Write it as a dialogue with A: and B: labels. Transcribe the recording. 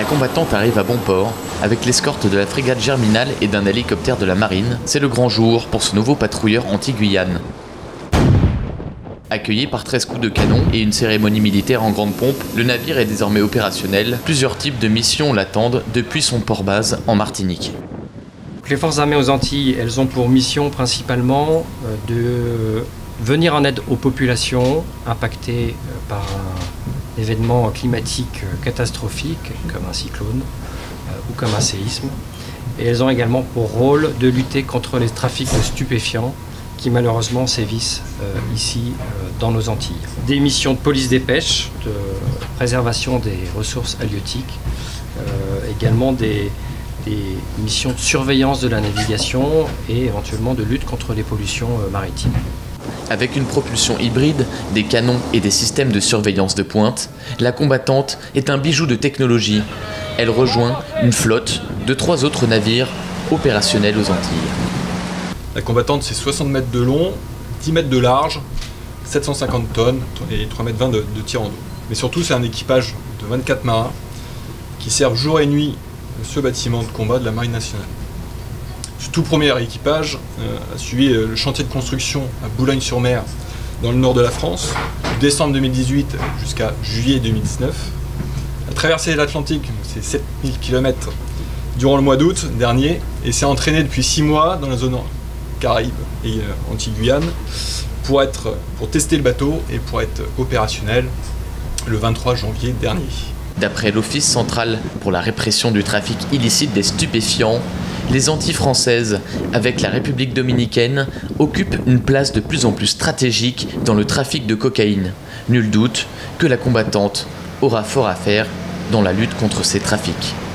A: La combattante arrive à bon port, avec l'escorte de la frégate Germinal et d'un hélicoptère de la marine. C'est le grand jour pour ce nouveau patrouilleur anti-Guyane. Accueilli par 13 coups de canon et une cérémonie militaire en grande pompe, le navire est désormais opérationnel. Plusieurs types de missions l'attendent depuis son port-base en Martinique.
B: Les forces armées aux Antilles, elles ont pour mission principalement de venir en aide aux populations impactées par un événement climatique catastrophique comme un cyclone ou comme un séisme. Et elles ont également pour rôle de lutter contre les trafics de stupéfiants qui malheureusement sévissent ici dans nos Antilles. Des missions de police des pêches, de préservation des ressources halieutiques, également des missions de surveillance de la navigation et éventuellement de lutte contre les pollutions maritimes.
A: Avec une propulsion hybride, des canons et des systèmes de surveillance de pointe, la combattante est un bijou de technologie. Elle rejoint une flotte de 3 autres navires opérationnels aux Antilles.
C: La combattante, c'est 60 mètres de long, 10 mètres de large, 750 tonnes et 3,20 mètres de tir en eau. Mais surtout, c'est un équipage de 24 marins qui servent jour et nuit ce bâtiment de combat de la Marine nationale. Ce tout premier équipage a suivi le chantier de construction à Boulogne-sur-Mer, dans le nord de la France, de décembre 2018 jusqu'à juillet 2019. A traversé l'Atlantique, c'est 7000 km, durant le mois d'août dernier, et s'est entraîné depuis 6 mois dans la zone Caraïbes et Antilles-Guyane pour tester le bateau et pour être opérationnel le 23 janvier dernier.
A: D'après l'Office central pour la répression du trafic illicite des stupéfiants, les Antilles françaises, avec la République dominicaine, occupent une place de plus en plus stratégique dans le trafic de cocaïne. Nul doute que la combattante aura fort à faire dans la lutte contre ces trafics.